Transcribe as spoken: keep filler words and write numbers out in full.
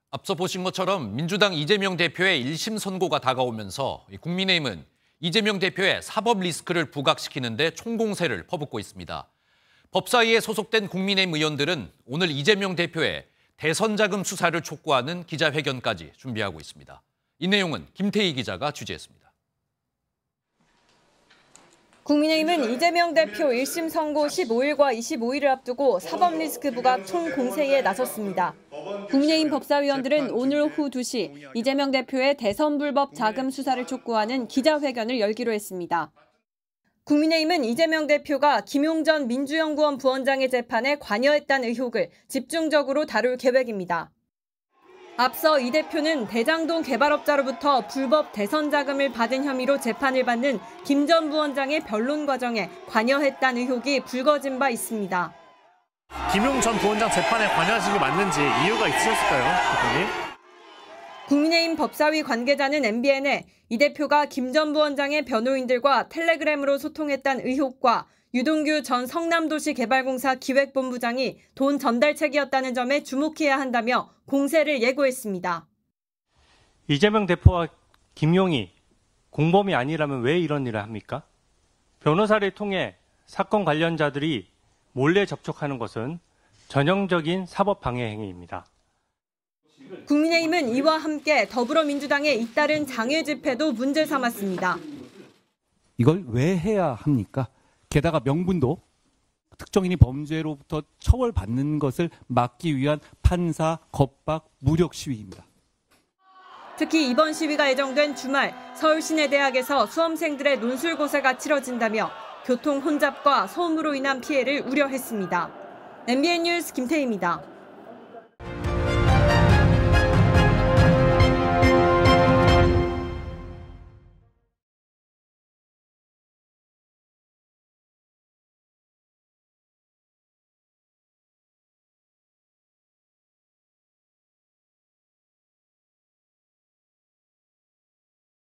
앞서 보신 것처럼 민주당 이재명 대표의 일 심 선고가 다가오면서 국민의힘은 이재명 대표의 사법 리스크를 부각시키는 데 총공세를 퍼붓고 있습니다. 법사위에 소속된 국민의힘 의원들은 오늘 이재명 대표의 대선 자금 수사를 촉구하는 기자회견까지 준비하고 있습니다. 이 내용은 김태희 기자가 취재했습니다. 국민의힘은 이재명 대표 일 심 선고 십오 일과 이십오 일을 앞두고 사법 리스크 부각 총공세에 나섰습니다. 국민의힘 법사위원들은 오늘 오후 두 시 이재명 대표의 대선 불법 자금 수사를 촉구하는 기자회견을 열기로 했습니다. 국민의힘은 이재명 대표가 김용전 민주연구원 부원장의 재판에 관여했다는 의혹을 집중적으로 다룰 계획입니다. 앞서 이 대표는 대장동 개발업자로부터 불법 대선 자금을 받은 혐의로 재판을 받는 김 전 부원장의 변론 과정에 관여했다는 의혹이 불거진 바 있습니다. 김용 전 부원장 재판에 관여하신 게 맞는지 이유가 있으셨을까요, 대표님? 국민의힘 법사위 관계자는 엠비엔에 이 대표가 김 전 부원장의 변호인들과 텔레그램으로 소통했다는 의혹과 유동규 전 성남도시개발공사 기획본부장이 돈 전달책이었다는 점에 주목해야 한다며 공세를 예고했습니다. 이재명 대표와 김용이 공범이 아니라면 왜 이런 일을 합니까? 변호사를 통해 사건 관련자들이 몰래 접촉하는 것은 전형적인 사법 방해 행위입니다. 국민의힘은 이와 함께 더불어민주당의 잇따른 장외 집회도 문제 삼았습니다. 이걸 왜 해야 합니까? 게다가 명분도 특정인이 범죄로부터 처벌받는 것을 막기 위한 판사, 겁박, 무력 시위입니다. 특히 이번 시위가 예정된 주말 서울시내대학에서 수험생들의 논술고사가 치러진다며 교통 혼잡과 소음으로 인한 피해를 우려했습니다. 엠비엔 뉴스 김태희입니다.